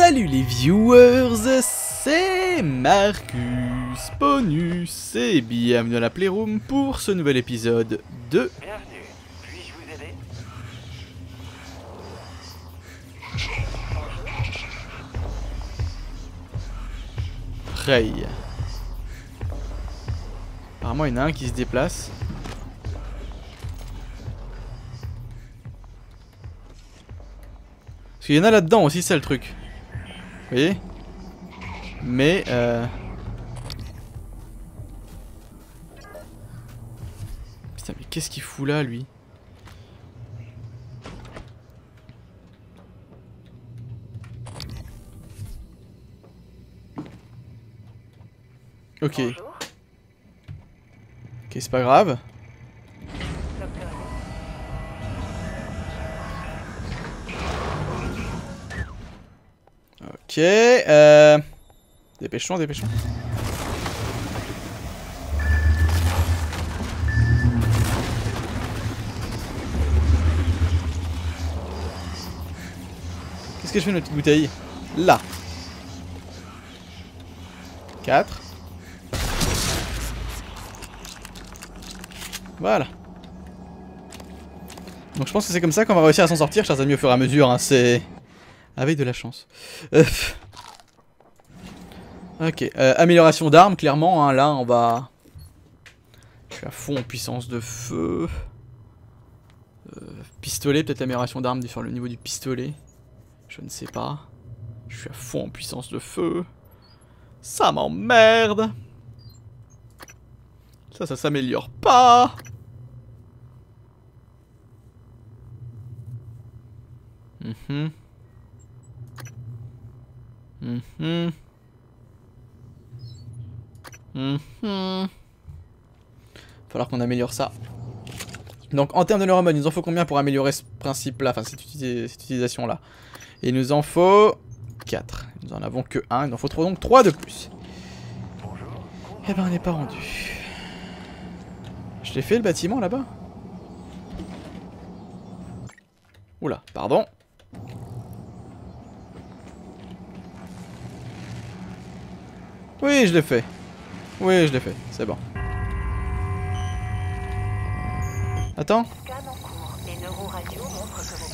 Salut les viewers, c'est Marcus Ponus et bienvenue dans la Playroom pour ce nouvel épisode de... Bienvenue, puis-je vous aider? Prey. Apparemment il y en a un qui se déplace. Parce qu'il y en a là-dedans aussi, c'est le truc. Vous voyez? Mais putain, mais qu'est-ce qu'il fout là, lui? Ok. Bonjour, Ok, c'est pas grave. docteur. Ok, dépêchons, dépêchons. Qu'est-ce que je fais de notre petite bouteille? Là. 4. Voilà. Donc je pense que c'est comme ça qu'on va réussir à s'en sortir, chers amis, au fur et à mesure, hein, c'est... Avec de la chance. Ok, amélioration d'armes, clairement, hein, là on va... Je suis à fond en puissance de feu. Pistolet, peut-être l'amélioration d'armes sur le niveau du pistolet. Je ne sais pas. Je suis à fond en puissance de feu. Ça m'emmerde. Ça s'améliore pas. Falloir qu'on améliore ça. Donc en termes de neuromode, il nous en faut combien pour améliorer ce principe là, enfin cette utilisation là? Il nous en faut 4. Nous en avons que 1, il en faut donc 3 de plus. Eh ben on n'est pas rendu. Je l'ai fait le bâtiment là-bas? Oula, pardon. Oui, je l'ai fait. Oui, je l'ai fait, c'est bon. Attends. Scan en cours. Les neuroradios montrent que ceci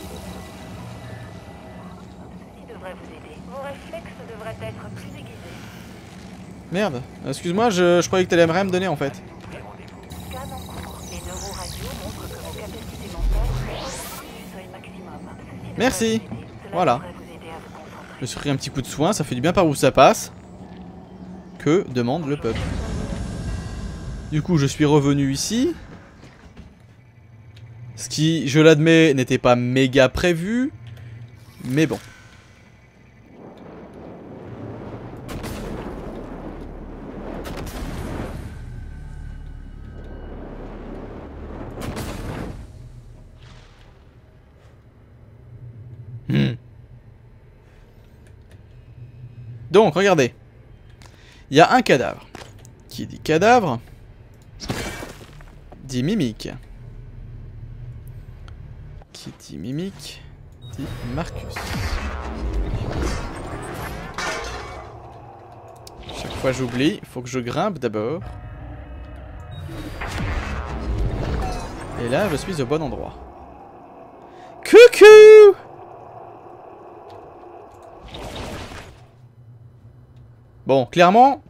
devrait vous aider. Vos réflexes devraient être plus aiguisés. Merde, excuse-moi, je croyais que t'allais me donner en fait. Scan en cours. Les neuroradios montrent que vos capacités mentales sont au-dessus du seuil maximum. Ceci devrait Merci. vous aider. Cela Voilà. devrait vous aider à vous concentrer. Je me suis pris un petit coup de soin, ça fait du bien par où ça passe. Que demande le peuple? Du coup, je suis revenu ici. Ce qui, je l'admets, n'était pas méga prévu. Mais bon. Donc, regardez. Il y a un cadavre. Qui dit cadavre dit mimique. Qui dit mimique dit Marcus. Chaque fois j'oublie, il faut que je grimpe d'abord. Et là, je suis au bon endroit. Coucou! Bon, clairement...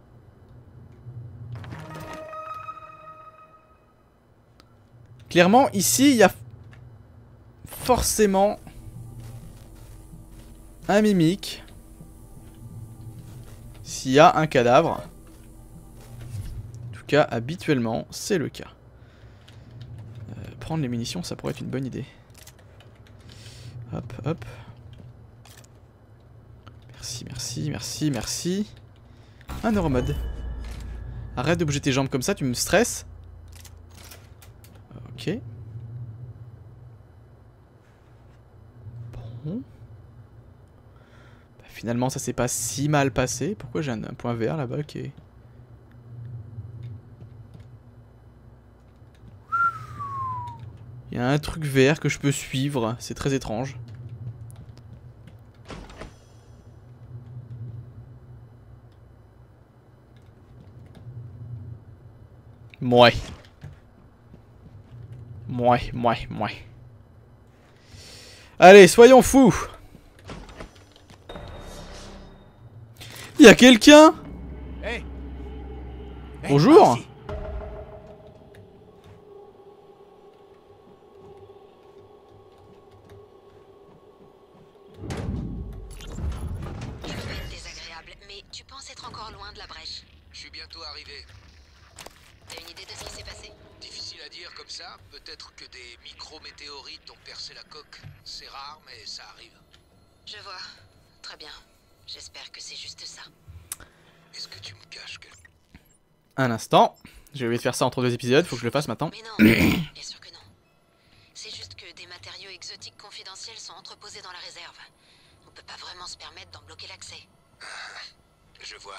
Clairement, ici, il y a forcément un mimique. S'il y a un cadavre. En tout cas, habituellement, c'est le cas. Prendre les munitions, ça pourrait être une bonne idée. Hop, hop. Merci, merci, merci, merci. Un neuromode. Arrête de bouger tes jambes comme ça, tu me stresses. Ok. Bon. Bah, finalement, ça s'est pas si mal passé. Pourquoi j'ai un point vert là-bas? Ok. Il y a un truc vert que je peux suivre. C'est très étrange. Mouais. Allez, soyons fous. Il y a quelqu'un? Hey. Bonjour. Hey, Désagréable, mais tu penses être encore loin de la brèche. Je suis bientôt arrivé. T'as une idée de ce qui s'est passé? Difficile à dire comme ça. Peut-être que des micro-météorites ont percé la coque. C'est rare, mais ça arrive. Je vois. Très bien. J'espère que c'est juste ça. Est-ce que tu me caches que... Un instant. J'ai oublié de faire ça entre 2 épisodes, faut que je le fasse maintenant. Mais non, bien sûr que non. C'est juste que des matériaux exotiques confidentiels sont entreposés dans la réserve. On peut pas vraiment se permettre d'en bloquer l'accès. Je vois.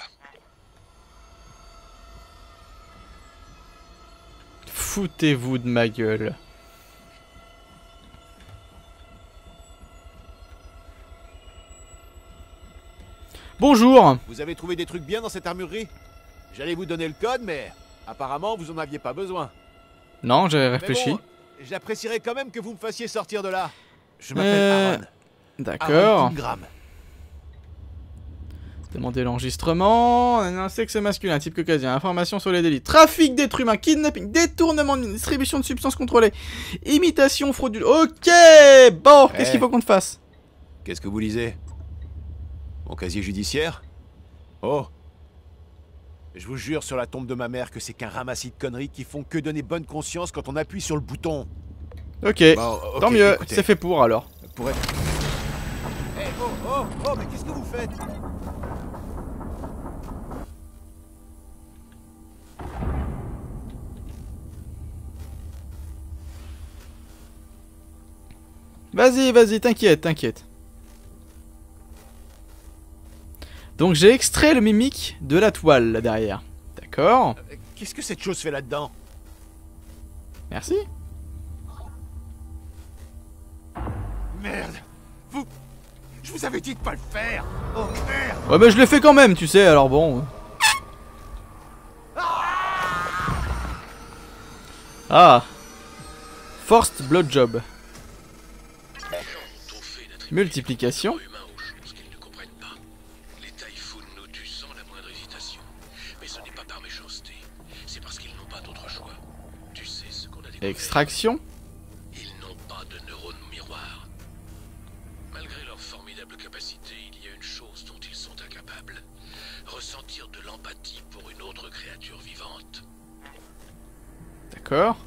Foutez-vous de ma gueule. Bonjour. vous avez trouvé des trucs bien dans cette armurerie? J'allais vous donner le code, mais apparemment vous en aviez pas besoin. Non, j'ai Mais réfléchi. bon, j'apprécierais quand même que vous me fassiez sortir de là. Je m'appelle Aaron. Aaron D'accord. Ingram. Demander l'enregistrement. Un sexe masculin, type caucasien. Information sur les délits. Trafic d'êtres humains, kidnapping, détournement, distribution de substances contrôlées, imitation frauduleuse. Ok. Bon, qu'est-ce qu'il faut qu'on te fasse? Qu'est-ce que vous lisez? Mon casier judiciaire? Oh. Je vous jure sur la tombe de ma mère que c'est qu'un ramassis de conneries qui font que donner bonne conscience quand on appuie sur le bouton. Ok. Bon, ok, Tant mieux. écoutez. C'est fait pour alors. Pour être... Eh, oh, mais qu'est-ce que vous faites? Vas-y, t'inquiète. Donc j'ai extrait le mimique de la toile là derrière. D'accord. Qu'est-ce que cette chose fait là-dedans? Merci. Merde! Je vous avais dit de pas le faire! Oh merde! Ouais bah je l'ai fait quand même, tu sais, alors bon. Ah. Forced blowjob. Multiplication. Humains aux choses qu'ils ne comprennent pas. Les Typhoons nous tuent sans la moindre hésitation. Mais ce n'est pas par méchanceté. C'est parce qu'ils n'ont pas d'autre choix. Tu sais ce qu'on a découvert. Extraction. Ils n'ont pas de neurones miroirs. Malgré leur formidable capacité, il y a une chose dont ils sont incapables. Ressentir de l'empathie pour une autre créature vivante. D'accord.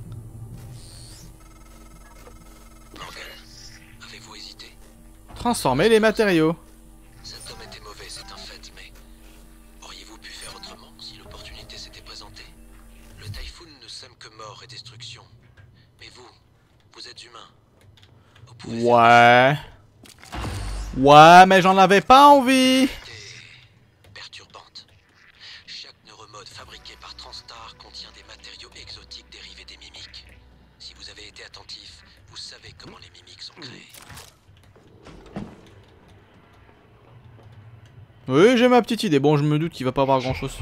Avez-vous hésité? Transformer les matériaux. Cet homme était mauvais, c'est un fait, mais... auriez-vous pu faire autrement si l'opportunité s'était présentée? Le Typhoon ne sème que mort et destruction. Mais vous êtes humain. Vous pouvez faire Ouais, mais j'en avais pas envie. des perturbantes. Chaque neuromode fabriqué par Transstar contient des matériaux exotiques dérivés des mimiques. Si vous avez été attentif, vous savez comment les mimiques sont créés. Oui, j'ai ma petite idée. Bon, je me doute qu'il va pas avoir grand chose.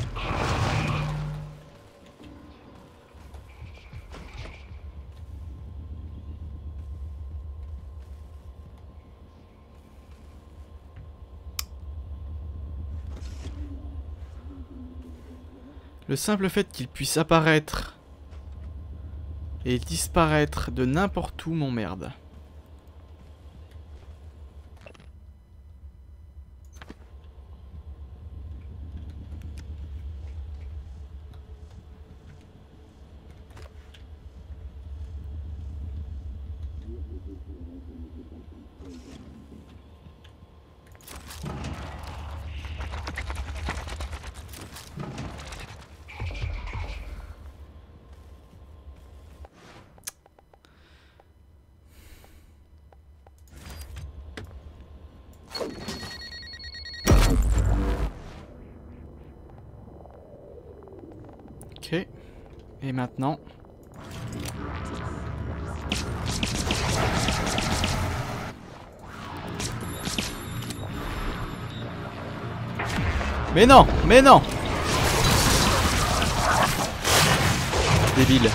Le simple fait qu'il puisse apparaître et disparaître de n'importe où m'emmerde. Ok. Et maintenant... Mais non! Mais non! débile.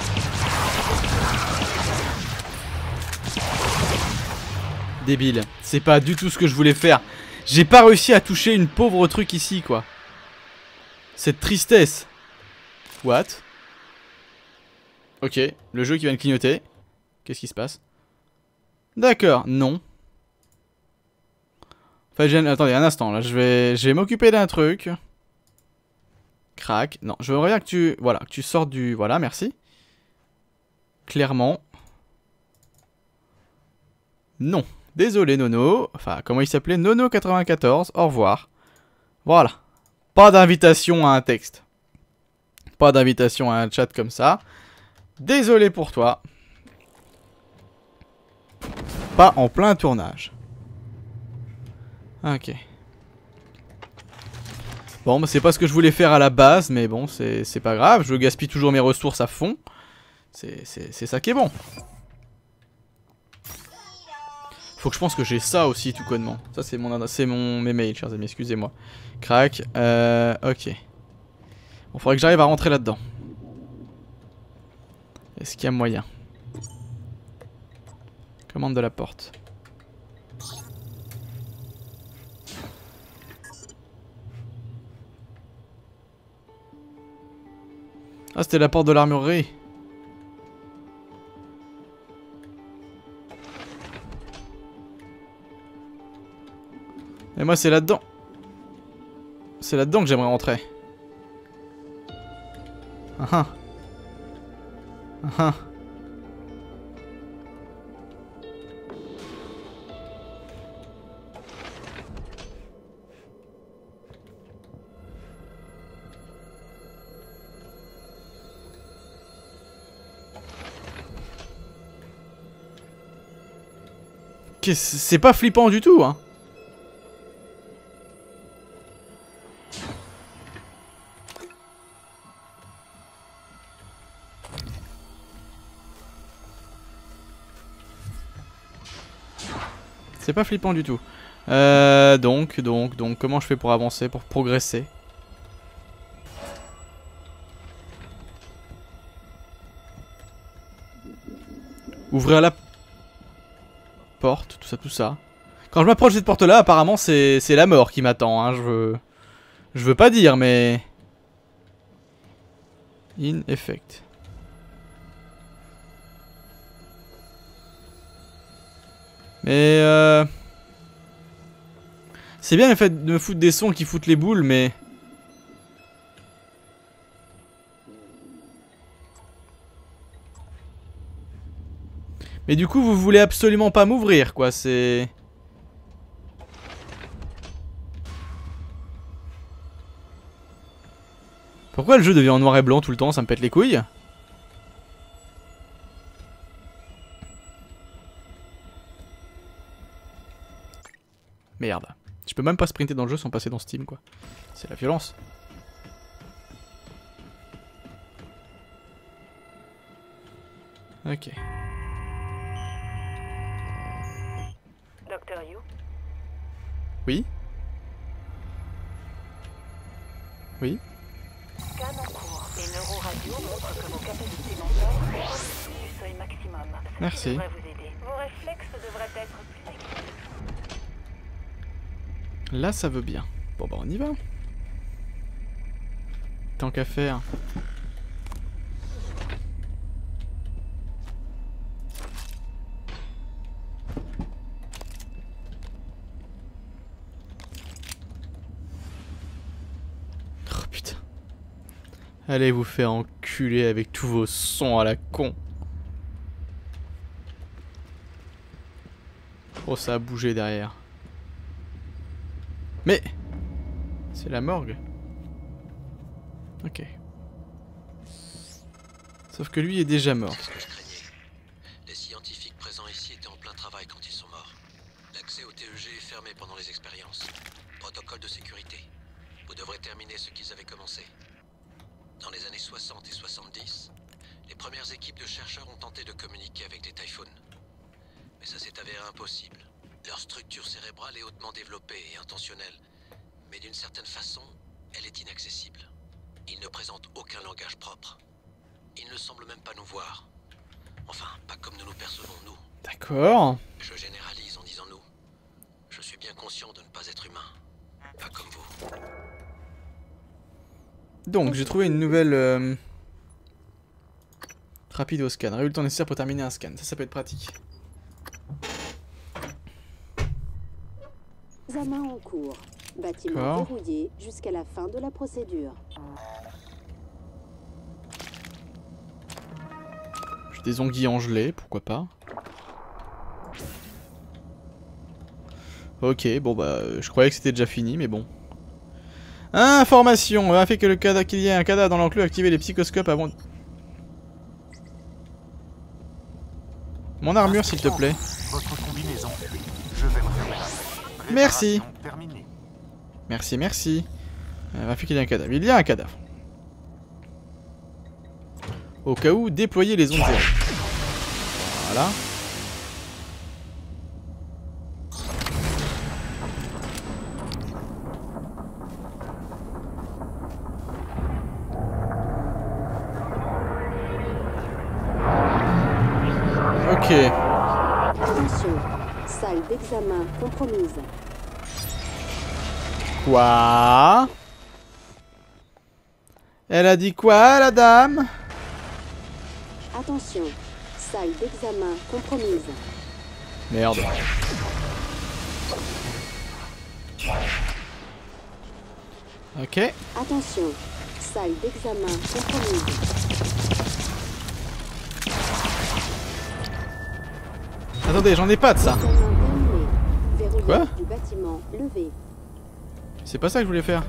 Débile. C'est pas du tout ce que je voulais faire. J'ai pas réussi à toucher une pauvre truc ici, quoi. Cette tristesse. What? Ok, le jeu qui vient de clignoter. Qu'est-ce qui se passe? D'accord, non. Enfin, attendez un instant, là, je vais m'occuper d'un truc. Crac. Non, je veux bien que tu... Voilà, que tu sortes du... Voilà, merci. Clairement. Non. Désolé, Nono. Enfin, comment il s'appelait? Nono94. Au revoir. Voilà. Pas d'invitation à un texte. Pas d'invitation à un chat comme ça. Désolé pour toi. Pas en plein tournage. Ok. Bon, bah, c'est pas ce que je voulais faire à la base, mais bon, c'est pas grave. Je gaspille toujours mes ressources à fond. C'est ça qui est bon. Faut que je pense que j'ai ça aussi, tout connement. Ça, c'est mes mails, chers amis, excusez-moi. Crac. Ok. Bon, faudrait que j'arrive à rentrer là-dedans. Est-ce qu'il y a moyen? Commande de la porte. Ah, c'était la porte de l'armurerie. Et moi, c'est là-dedans. C'est là-dedans que j'aimerais rentrer. Ah ah. Ah ah. C'est pas flippant du tout, hein. C'est pas flippant du tout. Donc, comment je fais pour avancer, pour progresser? Ouvrir la porte, tout ça. Quand je m'approche de cette porte là, apparemment c'est la mort qui m'attend, hein. Je veux pas dire, mais... In effect. Mais c'est bien le fait de me foutre des sons qui foutent les boules, mais... Mais du coup, vous voulez absolument pas m'ouvrir, quoi, c'est... Pourquoi le jeu devient en noir et blanc tout le temps? Ça me pète les couilles. Merde. Je peux même pas sprinter dans le jeu sans passer dans Steam, quoi. C'est la violence. Ok. Dr. You, Oui? Oui? scan en cours. Les neuroradios montrent que vos capacités mentales sont au-dessus du seuil maximum. Ce Merci. qui devrait vous aider. Vos réflexes devraient être plus actifs. Là, ça veut bien. Bon, bah, on y va. Tant qu'à faire. Oh, putain. Allez vous faire enculer avec tous vos sons à la con. Oh, ça a bougé derrière. Mais c'est la morgue. Ok. Sauf que lui est déjà mort. C'est ce que je craignais. Les scientifiques présents ici étaient en plein travail quand ils sont morts. L'accès au TEG est fermé pendant les expériences. Protocole de sécurité. Vous devrez terminer ce qu'ils avaient commencé. Dans les années 60 et 70, les premières équipes de chercheurs ont tenté de communiquer avec les Typhoons. Mais ça s'est avéré impossible. Leur structure cérébrale est hautement développée et intentionnelle. Mais d'une certaine façon, elle est inaccessible. Ils ne présentent aucun langage propre. Ils ne semblent même pas nous voir. Enfin, pas comme nous nous percevons, nous. D'accord. Je généralise en disant nous. Je suis bien conscient de ne pas être humain. Pas comme vous. Donc, j'ai trouvé une nouvelle... Rapide au scan. Résultat nécessaire pour terminer un scan. Ça peut être pratique. Examen en cours. Bâtiment D'accord. verrouillé jusqu'à la fin de la procédure. J'ai des ongles en gelée, pourquoi pas. Ok, bon bah, je croyais que c'était déjà fini, mais bon. Information, afin que qu'il y ait un cadavre dans l'enclos, activez les psychoscopes avant... Mon armure, s'il te plaît. Votre combinaison. Je vais me fermer la main. Merci. Réparation terminée. Merci, merci. Afin qu'il y ait un cadavre. Il y a un cadavre. Au cas où, déployez les ondes zéro. Voilà. Ok. Attention, salle d'examen compromise. Quoi? Elle a dit quoi, la dame? Attention, salle d'examen compromise. Merde. Ok. Attention, salle d'examen compromise. Attendez, j'en ai pas de ça. Examen terminé. Verrouillage Quoi du bâtiment levé. C'est pas ça que je voulais faire.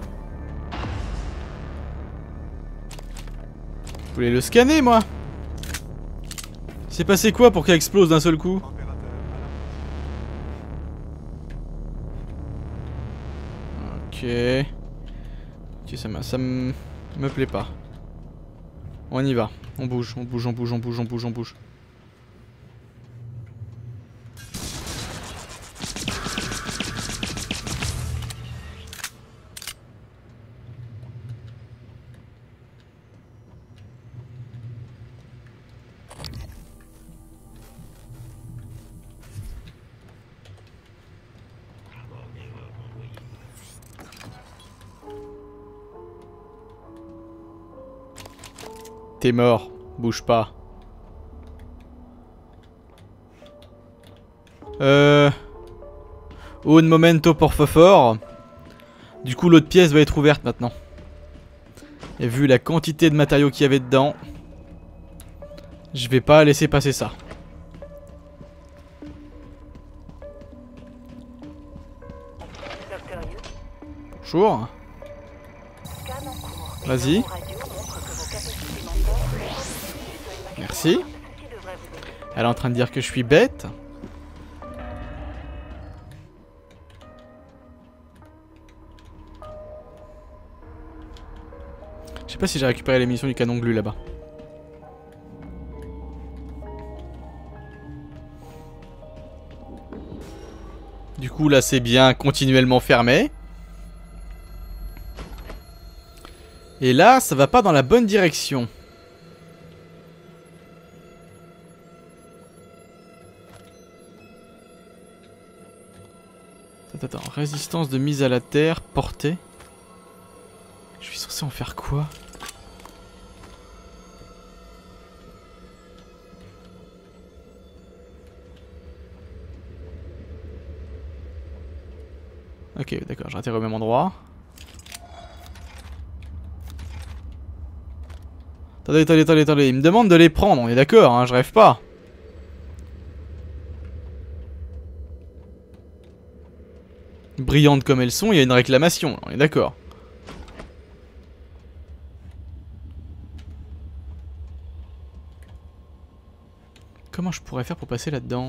Je voulais le scanner, moi. C'est passé quoi pour qu'il explose d'un seul coup? Ok. Ok, ça me plaît pas. On y va. On bouge, on bouge, on bouge, on bouge, on bouge, on bouge. T'es mort, bouge pas. Un momento por favor. Du coup l'autre pièce va être ouverte maintenant. Et vu la quantité de matériaux qu'il y avait dedans, je vais pas laisser passer ça. Docteur Yu, Bonjour. scan en cours. Les Vas-y. neuroradios montrent que vos capacités mentales sont au-dessus du seuil Merci. maximum. Ceci devrait vous aider. Elle est en train de dire que je suis bête. Je sais pas si j'ai récupéré les munitions du canon glu là-bas. Du coup là c'est bien continuellement fermé. Et là ça va pas dans la bonne direction. Attends, résistance de mise à la terre, portée. Je suis censé en faire quoi? Ok, d'accord, je ratterris au même endroit. Attendez, il me demande de les prendre, on est d'accord, hein, je rêve pas. Brillantes comme elles sont, il y a une réclamation, on est d'accord. Comment je pourrais faire pour passer là-dedans?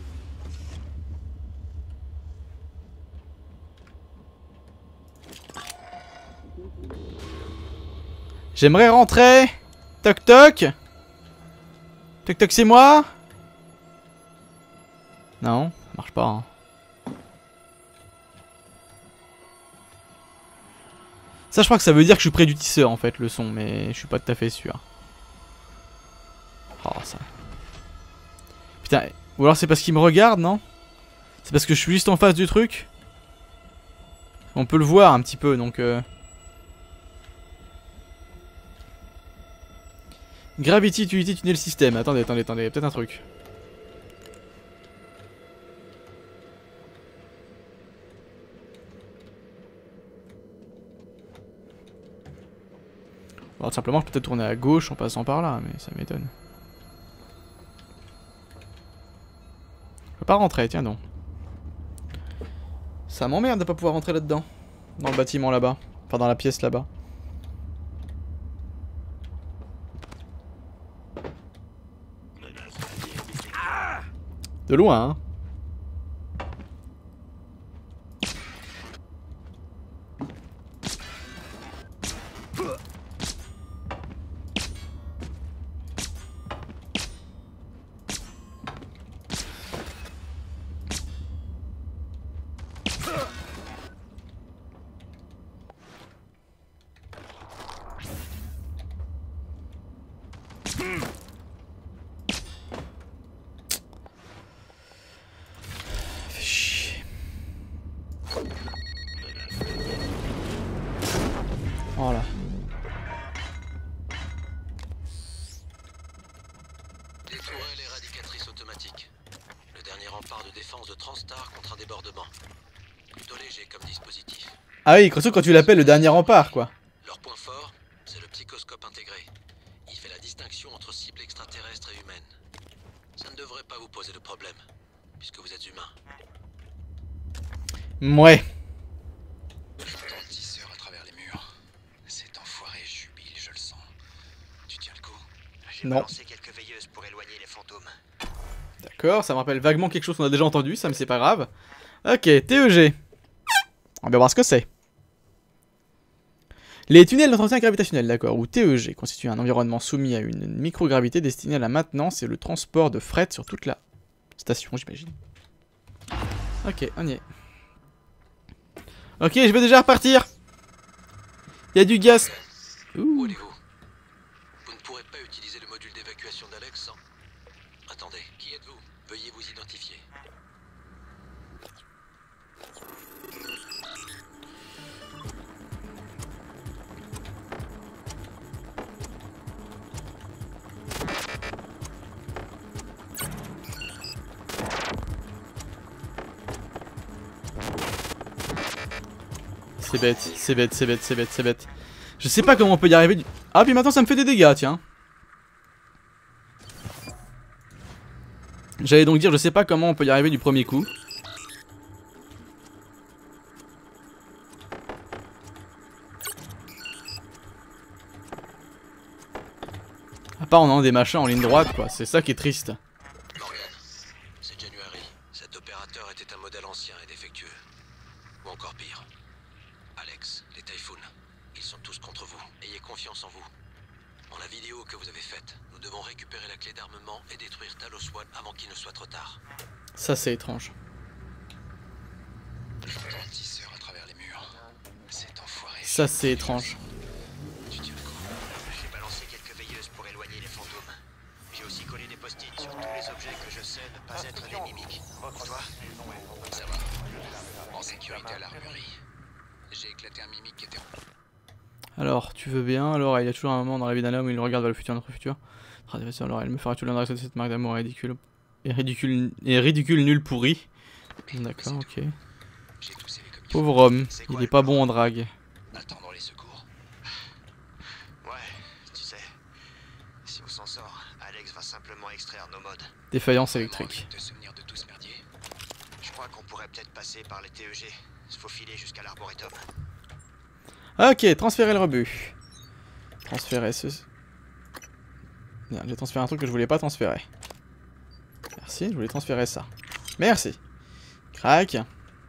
J'aimerais rentrer. Toc toc. Toc toc, c'est moi? Non, ça marche pas. Hein. Ça, je crois que ça veut dire que je suis près du tisseur en fait, le son, mais je suis pas tout à fait sûr. Putain, ou alors c'est parce qu'il me regarde, non? C'est parce que je suis juste en face du truc? On peut le voir un petit peu, donc... Gravity, utility, tunnel système. Attendez, peut-être un truc. Alors, simplement, je peux peut-être tourner à gauche en passant par là, mais ça m'étonne. Je peux pas rentrer, tiens donc. Ça m'emmerde de pas pouvoir rentrer là-dedans. Dans le bâtiment là-bas. Enfin, dans la pièce là-bas. De loin, hein. Voilà. Des tourelles éradicatrices automatiques. Le dernier rempart de défense de Transstar contre un débordement. Plutôt léger comme dispositif. Ah oui, surtout quand tu l'appelles le dernier rempart, quoi. Leur point fort, c'est le psychoscope intégré. Il fait la distinction entre cibles extraterrestres et humaines. Ça ne devrait pas vous poser de problème, puisque vous êtes humain. Ouais. J'entends le tisseur à travers les murs. Cet enfoiré jubile, je le sens. Tu tiens le coup? J'ai Non. balancé quelques veilleuses pour éloigner les fantômes. D'accord, ça me rappelle vaguement quelque chose qu'on a déjà entendu, ça mais c'est pas grave. Ok, TEG. On va voir ce que c'est. Les tunnels d'entretien gravitationnel, d'accord, ou TEG, constituent un environnement soumis à une microgravité destinée à la maintenance et le transport de fret sur toute la station, j'imagine. Ok, on y est. Ok, je vais déjà repartir. Il y a du gaz. Où Ouh. allez-vous? Vous ne pourrez pas utiliser le module d'évacuation d'Alex sans... Attendez, qui êtes-vous? Veuillez vous identifier. C'est bête, c'est bête, c'est bête, c'est bête, c'est bête. Je sais pas comment on peut y arriver du... Ah, puis maintenant ça me fait des dégâts, tiens. J'allais donc dire, je sais pas comment on peut y arriver du premier coup. À part en ayant des machins en ligne droite, quoi. C'est ça qui est triste. Morgan, c'est January. Cet opérateur était un modèle ancien et défectueux. Ou encore pire. Alex, les Typhoons. Ils sont tous contre vous. Ayez confiance en vous. Dans la vidéo que vous avez faite, nous devons récupérer la clé d'armement et détruire Talos One avant qu'il ne soit trop tard. Ça, c'est étrange. J'entends le tisseur à travers les murs. Cet enfoiré. Ça, c'est étrange. Tu tiens le coup? J'ai balancé quelques veilleuses pour éloigner les fantômes. J'ai aussi collé des post-it sur tous les objets que je sais ne pas être des mimiques. Pour toi? Ça va. En sécurité à l'armurerie. J'ai éclaté un mimique qui était en... Alors, tu veux bien. Alors, il y a toujours un moment dans la vie d'un homme où il regarde vers le futur, notre futur. Alors, elle me fera tout l'adresse de cette marque d'amour ridicule. Et ridicule nul pourri. D'accord, ok. J'ai tout scellé comme il faut. Pauvre homme, il est pas bon en drague. Attendons les secours. Ouais, tu sais. Si on s'en sort, Alex va simplement extraire nos modes. Défaillance Vraiment électrique. envie de te souvenir de tout ce merdier. Je crois qu'on pourrait peut-être passer par les TEG, se faufiler jusqu'à l'arboretum. Ok, transférer le rebut. Transférer ce... Bien, j'ai transféré un truc que je voulais pas transférer. Merci, je voulais transférer ça. Merci. Crac.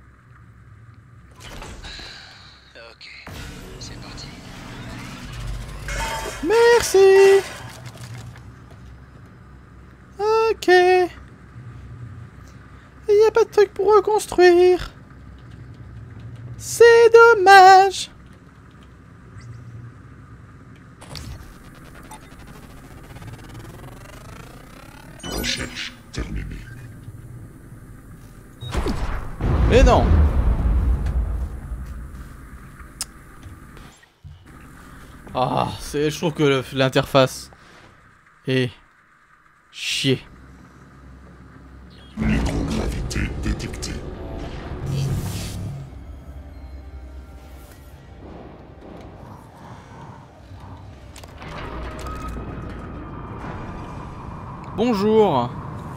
Ok, c'est parti. Merci. Ok. Il n'y a pas de truc pour reconstruire. C'est dommage. Recherche terminée. non. Ah, je trouve que l'interface est chier. Microgravité détectée. Bonjour.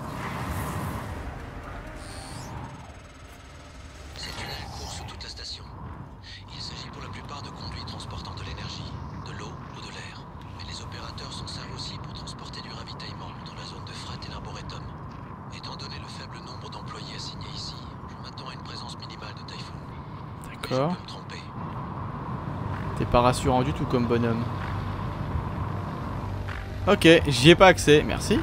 Ces tunnels courent sous toute la station. Il s'agit pour la plupart de conduits transportant de l'énergie, de l'eau ou de l'air. Mais les opérateurs s'en servent aussi pour transporter du ravitaillement dans la zone de fret et l'arboretum. Étant donné le faible nombre d'employés assignés ici, je m'attends à une présence minimale de Typhoon. D'accord. Je peux me tromper. T'es pas rassurant du tout comme bonhomme. Ok, j'y ai pas accès, merci.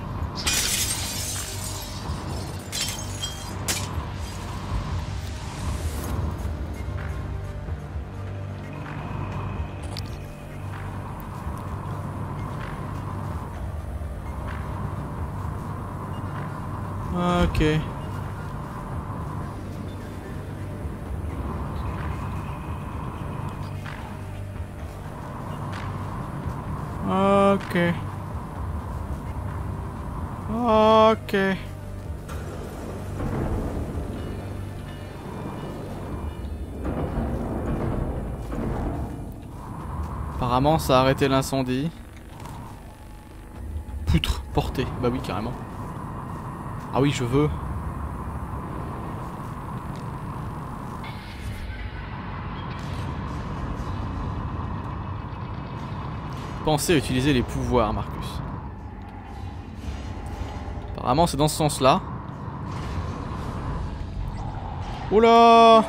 Ok. Ok. Ok. Apparemment ça a arrêté l'incendie. Poutre portée. Bah oui carrément. Ah oui je veux. Pensez à utiliser les pouvoirs Marcus. Apparemment c'est dans ce sens là. Oula!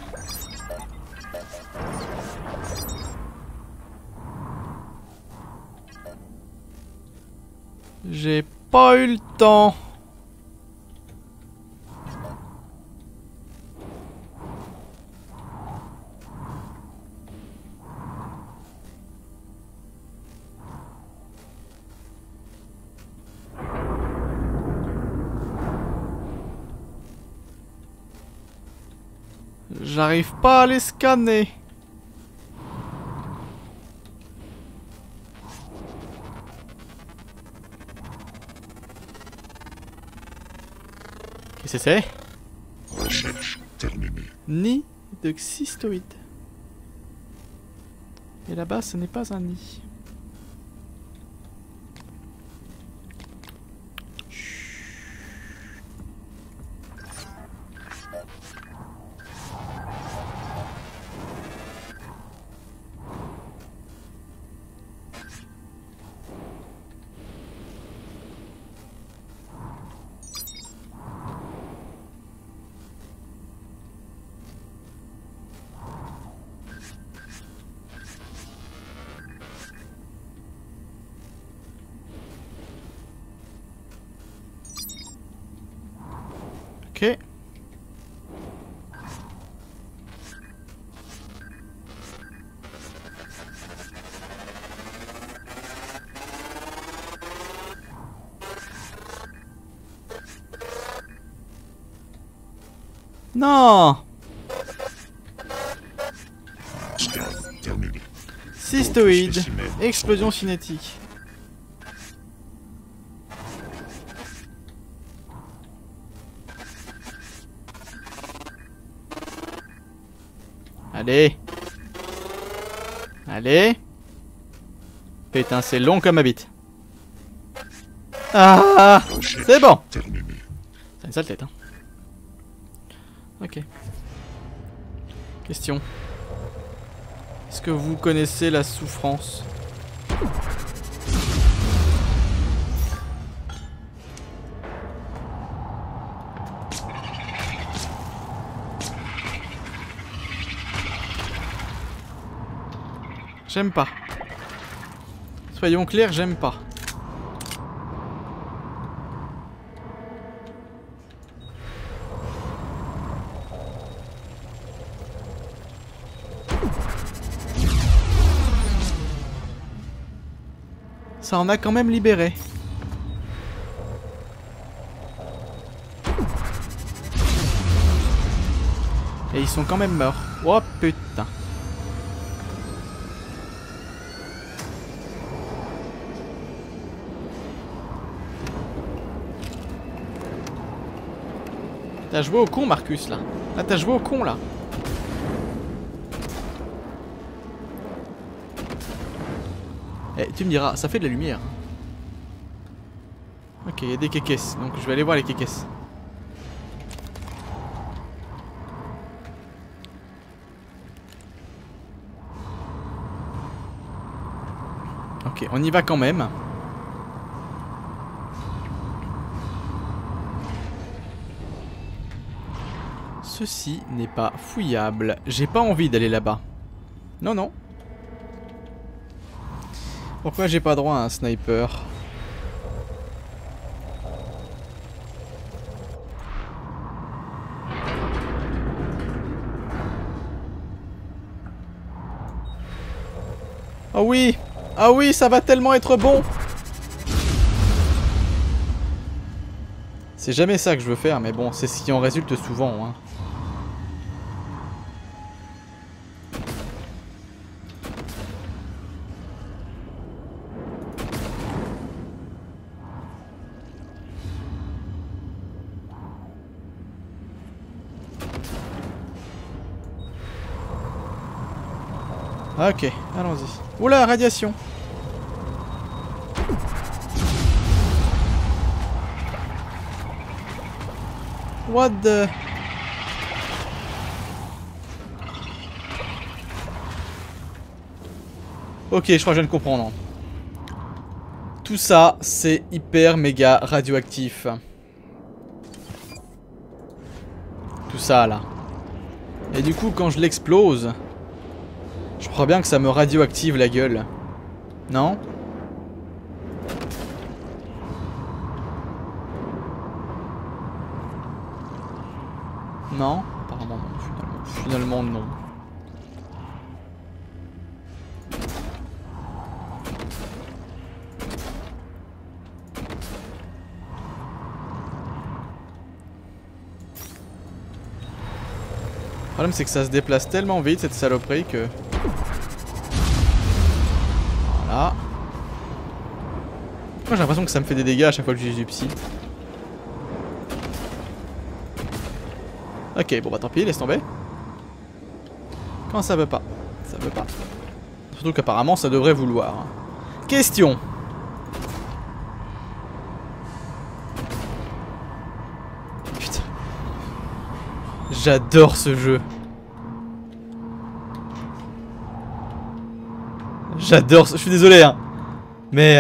J'ai pas eu le temps. J'arrive pas à les scanner. Qu'est-ce que c'est? Recherche terminée. Nid de cystoïde. Et là-bas, ce n'est pas un nid. Ok. Non. Scan terminé. Cystoïde. Spécimen. Explosion cinétique. Allez. Allez. Putain, c'est long comme ma bite. Ah, c'est bon. Terminé. C'est une sale tête, hein. Ok. Question. Est-ce que vous connaissez la souffrance? J'aime pas. Soyons clairs, j'aime pas. Ça en a quand même libéré. Et ils sont quand même morts. Oh putain. T'as joué au con, Marcus, là. Là, t'as joué au con, là. Eh, tu me diras, ça fait de la lumière. Ok, il y a des kékesses, donc je vais aller voir les kékesses. Ok, on y va quand même. Ceci n'est pas fouillable. J'ai pas envie d'aller là-bas. Non, non. Pourquoi j'ai pas droit à un sniper? Oh oui! Ah oui, ça va tellement être bon! C'est jamais ça que je veux faire, mais bon, c'est ce qui en résulte souvent, hein. Ok, allons-y. Oula, radiation. What the... Ok, je crois que je viens de comprendre. Tout ça, c'est hyper méga radioactif. Tout ça, là. Et du coup, quand je l'explose... Je crois bien que ça me radioactive la gueule. Non? Non? Apparemment non, finalement non. Le problème c'est que ça se déplace tellement vite cette saloperie que... Voilà. Moi j'ai l'impression que ça me fait des dégâts à chaque fois que j'utilise du psy. Ok, bon bah tant pis, laisse tomber. Quand ça veut pas. Ça veut pas. Surtout qu'apparemment ça devrait vouloir. Question. Putain. J'adore ce jeu. J'adore, je suis désolé hein. Mais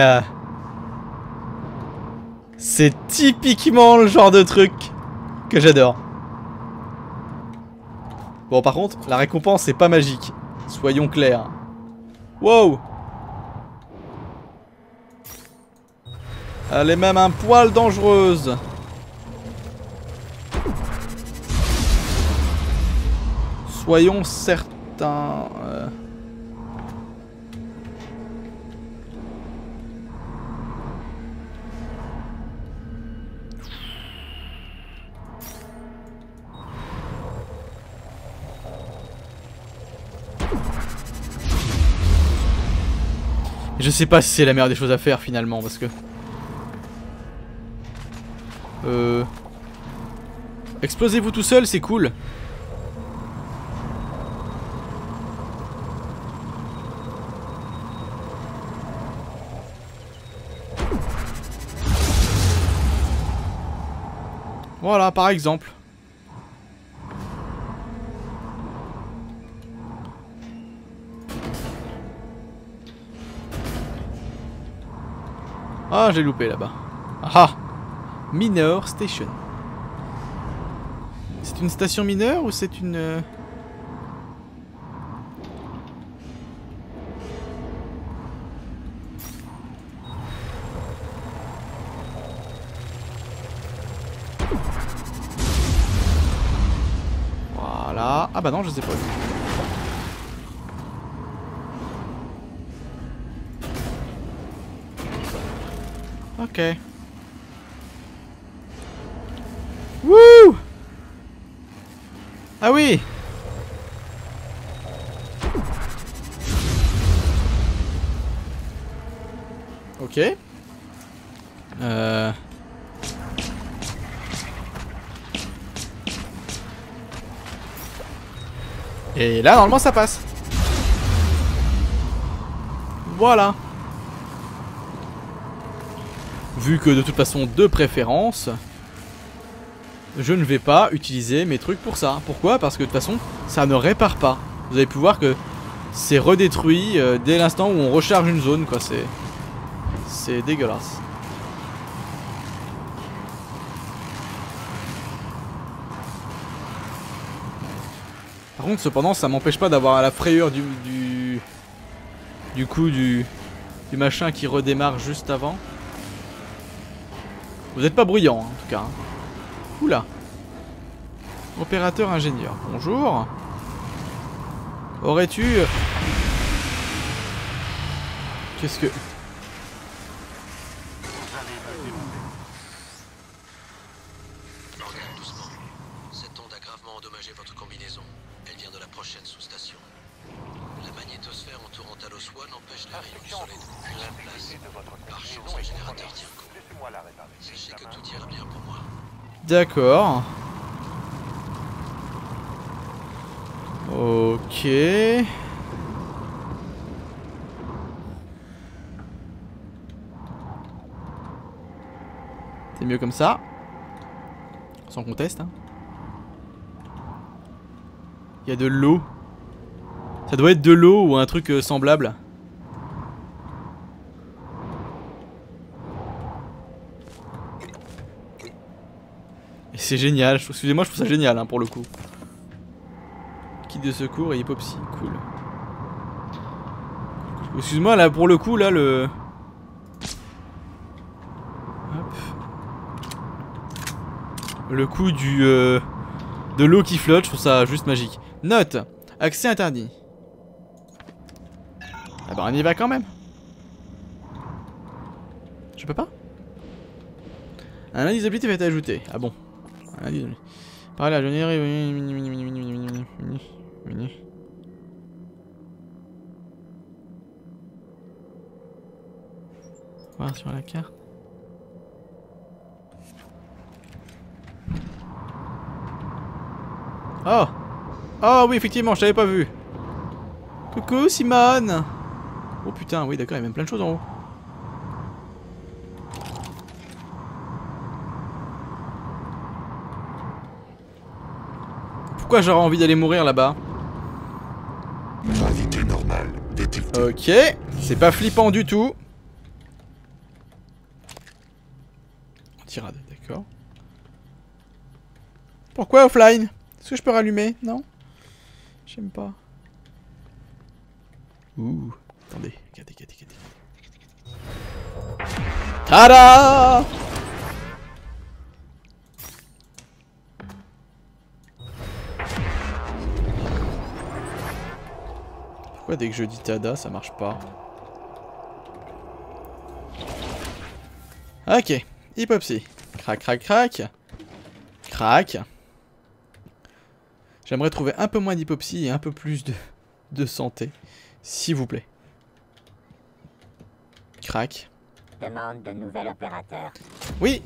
c'est typiquement le genre de truc que j'adore. Bon par contre, la récompense c'est pas magique. Soyons clairs. Wow. Elle est même un poil dangereuse. Soyons certains... Je sais pas si c'est la meilleure des choses à faire finalement parce que... Explosez-vous tout seul, c'est cool. Voilà, par exemple. Ah, j'ai loupé là-bas. Ah! Mineur Station. C'est une station mineure ou c'est une... Voilà. Ah bah non, je sais pas. Ok. Wouh! Ah oui! Ok. Et là, normalement, ça passe. Voilà. Vu que de toute façon, de préférence, je ne vais pas utiliser mes trucs pour ça. Pourquoi? Parce que de toute façon, ça ne répare pas. Vous avez pu voir que c'est redétruit dès l'instant où on recharge une zone, quoi. C'est dégueulasse. Par contre, cependant, ça m'empêche pas d'avoir la frayeur du machin qui redémarre juste avant. Vous n'êtes pas bruyant, en tout cas. Hein. Oula. Opérateur ingénieur. Bonjour. Aurais-tu... Qu'est-ce que... Morgan, doucement. Cette onde a gravement endommagé votre combinaison. Elle vient de la prochaine sous-station. La magnétosphère entourant Talos One empêche les rayons du soleil de vous en place. Par chance, le générateur tient coup. Sachez que tout ira bien pour moi. D'accord. Ok. C'est mieux comme ça. Sans conteste. Hein. Il y a de l'eau. Ça doit être de l'eau ou un truc semblable. Et c'est génial. Excusez-moi, je trouve ça génial hein, pour le coup. Kit de secours et hypopsie. Cool. Excuse-moi, là pour le coup, là le... Hop. Le coup du... de l'eau qui flotte, je trouve ça juste magique. Note. Accès interdit. Ah bah on y va quand même. Je peux pas? Un indice d'objectif est ajouté. Ah bon. Un indice d'objectif. Par là, je n'ai... Voir sur la carte. Oh! Oh oui, effectivement, je t'avais pas vu. Coucou Simone! Oh putain, oui d'accord, il y a même plein de choses en haut. Pourquoi j'aurais envie d'aller mourir là-bas? Gravité normale détectée. Ok, c'est pas flippant du tout. Tirade, d'accord. Pourquoi offline? Est-ce que je peux rallumer? Non? J'aime pas. Ouh, attendez, regardez. Tada! Pourquoi dès que je dis tada, ça marche pas? Ok, hypopsie. Crac. J'aimerais trouver un peu moins d'hypopsie et un peu plus de santé. S'il vous plaît. Crac. Demande de nouvel opérateur. Oui.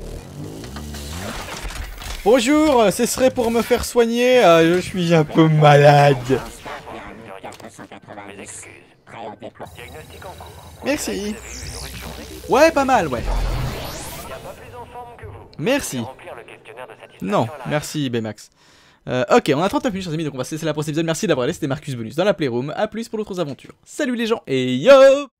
Bonjour, ce serait pour me faire soigner. Je suis un peu malade. Merci. Ouais, pas mal, ouais. Merci. Non, merci Baymax. Ok, on a 39 minutes, chers amis, donc on va se laisser la prochaine épisode. Merci d'avoir laissé. C'était Marcus Bonus dans la Playroom. A plus pour d'autres aventures. Salut les gens et yo!